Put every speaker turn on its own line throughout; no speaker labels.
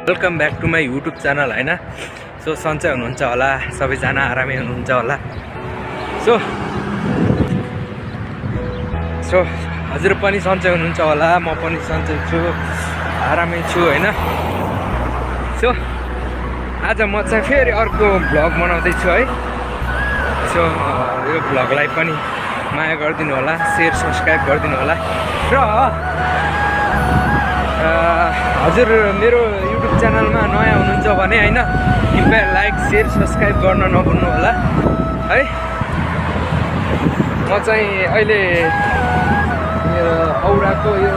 Welcome back to my YouTube channel हैन। So सन्चै हुनुहुन्छ होला, सबैजना आरामै हुनुहुन्छ होला। सो हजुर पनि सन्चै हुनुहुन्छ होला, म पनि सन्चै छु, आरामै छु हैन। सो आज म चाहिँ फेरि अर्को भ्लग बनाउँदैछु है। सो यो भ्लगलाई पनि माया गरिदिनु होला, शेयर सब्सक्राइब गरिदिनु होला। र हजुर मेरो युट्युब च्यानलमा नयाँ हुनुहुन्छ भने हैन, कृपया लाइक शेयर सब्सक्राइब गर्न नभुल्नु होला है। म चाहिँ अहिले औराको यो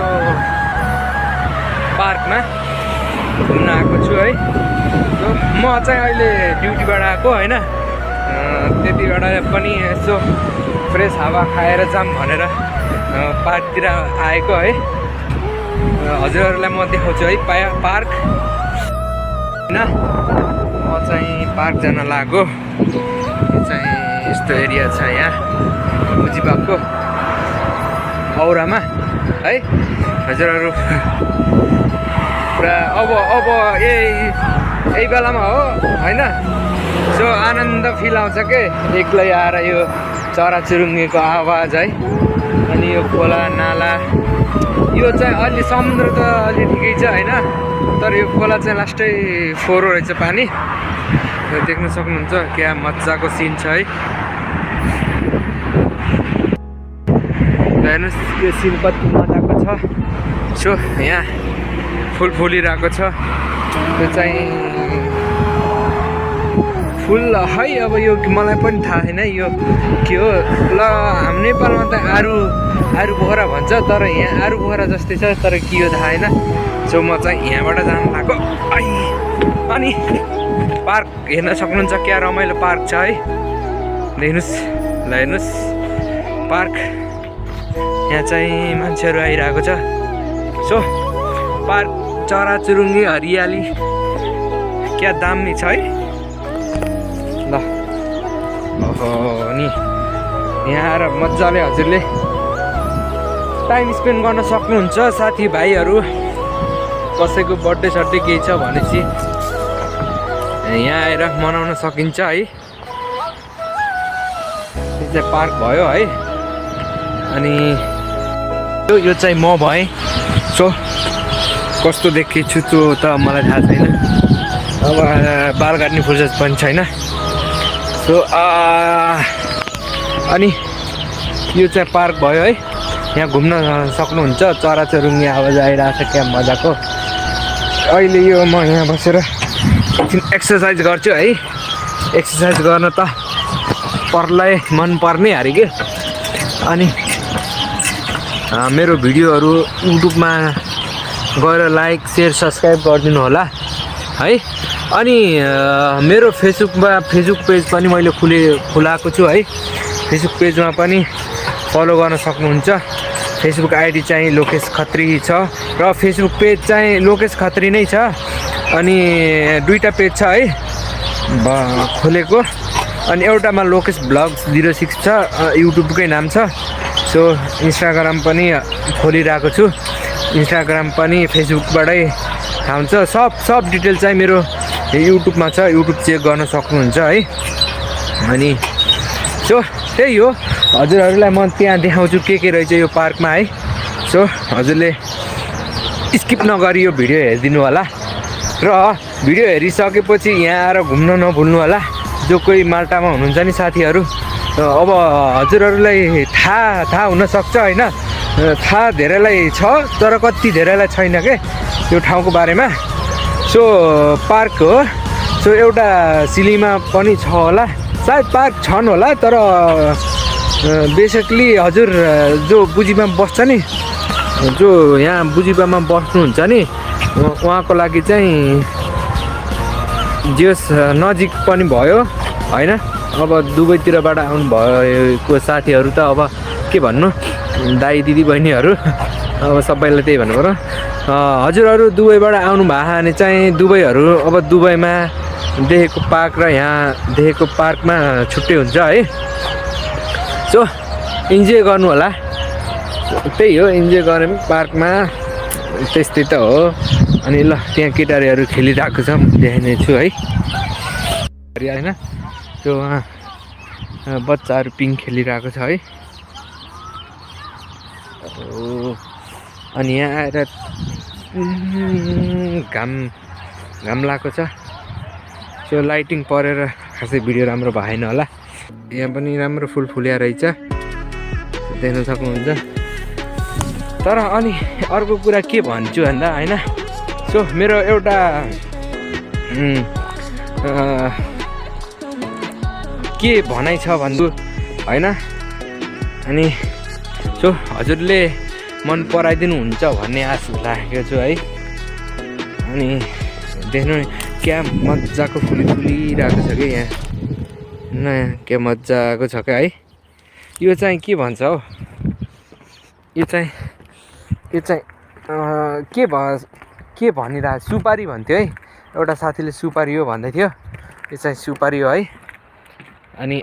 पार्कमा घुम्न आएको छु है। म चाहिँ अहिले ड्युटीबाट आएको हैन, त्यतिबाट पनि यसो फ्रेस हावा खाएर जाम भनेर पार्कतिर आएको है। हजुरहरूलाई म देखाउँछु है पार्क हैन। म चाहिँ पार्क जान लागेको। यो चाहिँ यस्तो एरिया छ यहाँ मुजिबाको औरामा है। हजुरहरू पुरा अब यही बेलामा हो हैन। सो आनन्द फिल आउँछ के एक्लै आएर यो चराचुरुङ्गीको आवाज है। अनि यो खोला नाला यो चाहिँ अलि समुद्र त अलि ठिकै छ हैन, तर यो खोला चाहिँ लास्टै फोहोरो रहेछ पानी। देख्न सक्नुहुन्छ क्या मजाको सिन छ है। हेर्नुहोस् यो सिन कति मजाको छ। सो यहाँ फुल फुलिरहेको छ। यो चाहिँ फुल है। अब यो मलाई पनि थाहा छैन यो के हो। ल हाम्रो नेपालमा त आरु पोखरा भन्छ, तर यहाँ आरु पोखरा जस्तै छ, तर के हो थाहा छैन। सो म चाहिँ यहाँबाट जान लागेको। अनि पार्क हेर्न सक्नुहुन्छ, क्या रमाइलो पार्क छ है। हेर्नुहोस् ल हेर्नुहोस् पार्क। यहाँ चाहिँ मान्छेहरू आइरहेको छ। सो पार्क चराचुरुङ्गी हरियाली क्या दामी छ है। ल ओहो नि यहाँ आएर मजाले हजुरले टाइम स्पेन्ड गर्न सक्नुहुन्छ। साथीभाइहरू कसैको बर्थडे सर्थडे केही छ भनेपछि यहाँ आएर मनाउन सकिन्छ है। यो चाहिँ पार्क भयो है। अनि यो चाहिँ म भएँ। सो कस्तो देखिछु त्यो त मलाई थाहा छैन। अब बाल काट्ने फुर्सद पनि छैन। सो अनि यो चाहिँ पार्क भयो है। यहाँ घुम्न सक्नुहुन्छ। चराचुरुङ्गी आवाज आइरहेको छ क्या मजाको। अहिले यो म यहाँ बसेर एकछिन एक्सर्साइज गर्छु है। एक्सर्साइज गर्न त मन पर्ने अरे के। अनि मेरो भिडियोहरू युट्युबमा गएर लाइक शेयर सब्सक्राइब गरिदिनु होला है। अनि मेरो फेसबुक पेज पनि मैले खुलाएको छु है। फेसबुक पेजमा पनि फलो गर्न सक्नुहुन्छ। फेसबुक आइडी चाहिँ लोकेश खत्री छ र फेसबुक पेज चाहिँ लोकेश खत्री नै छ। अनि दुईटा पेज छ है खोलेको। अनि एउटामा लोकेश ब्लग्स 06 छ, युट्युबकै नाम छ। सो इन्स्टाग्राम पनि खोलिरहेको छु। इन्स्टाग्राम पनि फेसबुकबाटै थाहा हुन्छ। सब डिटेल चाहिँ मेरो युट्युबमा छ, युट्युब चेक गर्न सक्नुहुन्छ है। अनि सो त्यही हो, हजुरहरूलाई म त्यहाँ देखाउँछु के रहेछ यो पार्कमा है। सो हजुरले स्किप नगरी यो भिडियो हेरिदिनु होला। र भिडियो हेरिसकेपछि यहाँ आएर घुम्न नभुल्नु होला। जो कोही माल्टामा हुनुहुन्छ नि साथीहरू, अब हजुरहरूलाई थाहा हुनसक्छ होइन। थाहा धेरैलाई छ, तर कति धेरैलाई छैन के यो ठाउँको बारेमा। सो पार्क हो। सो एउटा सिलीमा पनि छ होला, सायद पार्क छन् होला, तर बेसिकली हजुर जो बुजिबा बस्छ नि, जो यहाँ बुजिबामा बस्नुहुन्छ नि, उहाँको लागि चाहिँ जस नजिक पनि भयो होइन। अब दुबईतिरबाट आउनु भएको साथीहरू त अब के भन्नु, दाइ दिदी बहिनीहरू अब सबैलाई त्यही भन्नु पर्यो। हजुरहरू दुबईबाट आउनु भएको भने चाहिँ दुबईहरू अब दुबईमा देखेको पार्क र यहाँ देखेको पार्कमा छुट्टै हुन्छ है। सो इन्जोय गर्नु होला। त्यही हो, इन्जोय गरे पनि पार्कमा त्यस्तै त हो। अनि ल त्यहाँ केटाहरू खेलिरहेको छ देखाइने छु है होइन त्यो उहाँ बच्चाहरू पिङ खेलिरहेको छ है अनि यहाँ आएर घाम लागेको छ त्यो लाइटिङ परेर खासै भिडियो राम्रो भएन होला यहाँ पनि राम्रो फुल फुल्या रहेछ देख्न सक्नुहुन्छ तर अनि अर्को कुरा के भन्छु भन्दा होइन सो मेरो एउटा के भनाइ छ भन्छु होइन अनि सो हजुरले मन पराइदिनुहुन्छ भन्ने आश राखेको छु है अनि देख्नु क्या मजाको फुलिरहेको छ कि यहाँ नयाँ क्या मजाको छ क्या है यो चाहिँ के भन्छ हौ यो चाहिँ के भनिरहेको सुपारी भन्थ्यो है एउटा साथीले सुपारी हो भन्दै थियो यो चाहिँ सुपारी हो है अनि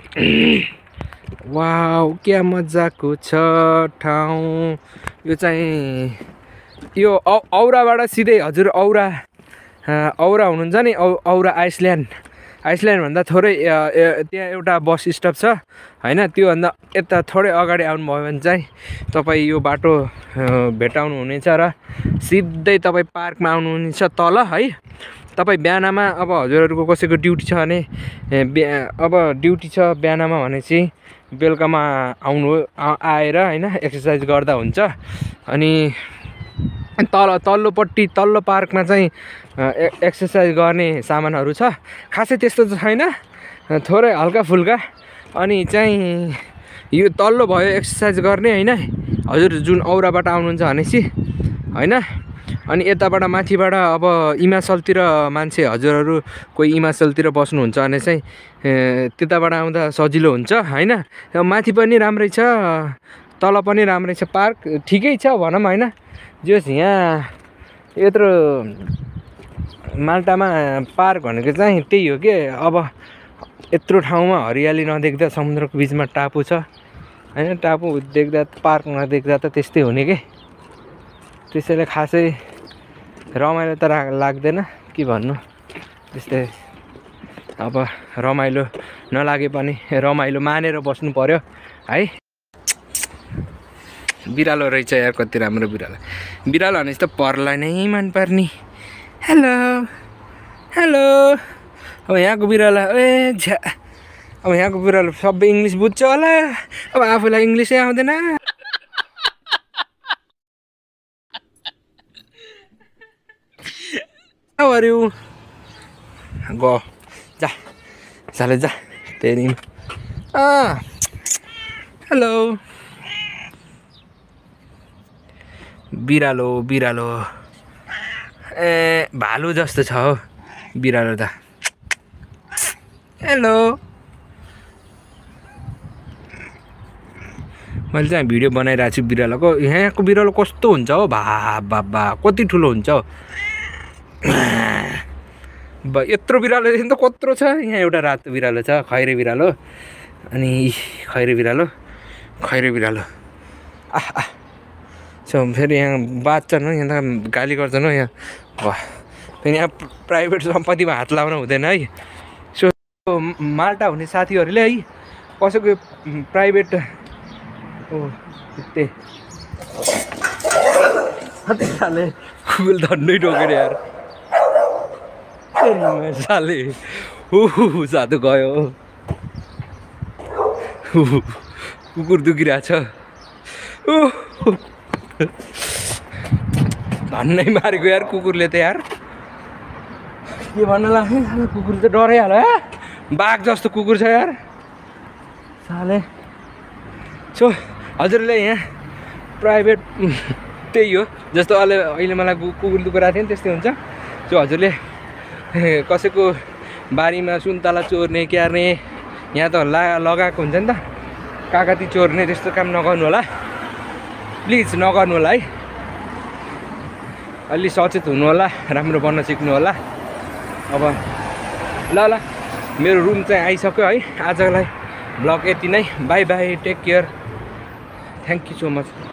वाउ क्या मजाको छ ठाउँ यो चाहिँ यो औराबाट सिधै हजुर औरा हुनुहुन्छ नि औरा आइसल्यान्ड भन्दा थोरै त्यहाँ एउटा बस स्टप छ होइन त्योभन्दा यता थोरै अगाडि आउनुभयो भने चाहिँ तपाईँ यो बाटो भेटाउनु हुनेछ र सिधै तपाईँ पार्कमा आउनुहुनेछ तल है तपाईँ बिहानमा अब हजुरहरूको कसैको ड्युटी छ भने अब ड्युटी छ बिहानमा भने चाहिँ बेलुकामा आएर होइन एक्सर्साइज गर्दा हुन्छ अनि तल्लोपट्टि तल्लो पार्कमा चाहिँ एक्सर्साइज गर्ने सामानहरू छ खासै त्यस्तो त छैन थोरै हल्का फुल्का अनि चाहिँ यो तल्लो भयो एक्सर्साइज गर्ने होइन हजुर जुन औराबाट आउनुहुन्छ भनेपछि होइन अनि यताबाट माथिबाट अब हिमाचलतिर मान्छे हजुरहरू कोही हिमाचलतिर बस्नुहुन्छ भने चाहिँ त्यताबाट आउँदा सजिलो हुन्छ होइन माथि पनि राम्रै छ तल पनि राम्रै छ पार्क ठिकै छ भनौँ होइन जस यहाँ यत्रो माल्टामा पार्क भनेको चाहिँ त्यही हो कि अब यत्रो ठाउँमा हरियाली नदेख्दा समुद्रको बिचमा टापु छ होइन टापु देख्दा पार्क नदेख्दा त त्यस्तै हुने कि त्यसैले खासै रमाइलो त लाग्दैन के भन्नु त्यस्तै अब रमाइलो नलागे पनि रमाइलो मानेर बस्नु पर्यो है बिरालो रहेछ यार कति राम्रो बिरालो भनेपछि त पर्लाई नै मनपर्ने हेलो अब यहाँको बिरालो झ्या अब यहाँको बिरालो सबै इङ्ग्लिस बुझ्छ होला अब आफूलाई इङ्ग्लिसै आउँदैन अरू गो जा साले जा तेरी हेलो बिरालो ए भालु जस्तो छ हौ बिरालो त हेलो मैले चाहिँ भिडियो बनाइरहेको छु बिरालोको यहाँको बिरालो कस्तो हुन्छ हौ भा कति ठुलो हुन्छ हौ यत्रो बिरालो त कत्रो छ यहाँ एउटा रातो बिरालो छ खैरे बिरालो अनि खैरे बिरालो सो फेरि यहाँ बाँच्छन् यहाँ त गाली गर्छन् यहाँ फेरि यहाँ प्राइभेट सम्पत्तिमा हात लाउन हुँदैन है सो माल्टा हुने साथीहरूले है कसैको प्राइभेट साले कुकुल धन्नै ठोकेर यार साले साधु गयो कुकुर दुखिरहेछ धन्नै मारेको यार कुकुरले त यार के भन्न लाग्यो कुकुर त डराइहाल्यो बाघ जस्तो कुकुर छ यार साले सो हजुरले यहाँ प्राइभेट त्यही हो जस्तो अहिले मलाई कुकुर दुखिरहेको थियो नि त्यस्तै हुन्छ सो हजुरले कसैको बारीमा सुन्तला चोर्ने क्यार्ने यहाँ त लगाएको हुन्छ नि त काकाती चोर्ने त्यस्तो काम नगर्नु होला प्लिज नगर्नु होला है अलि सचेत हुनु होला राम्रो बन्न सिक्नु होला अब ल मेरो रुम चाहिँ आइसक्यो है आजलाई ब्लग यति नै bye take care thank you so much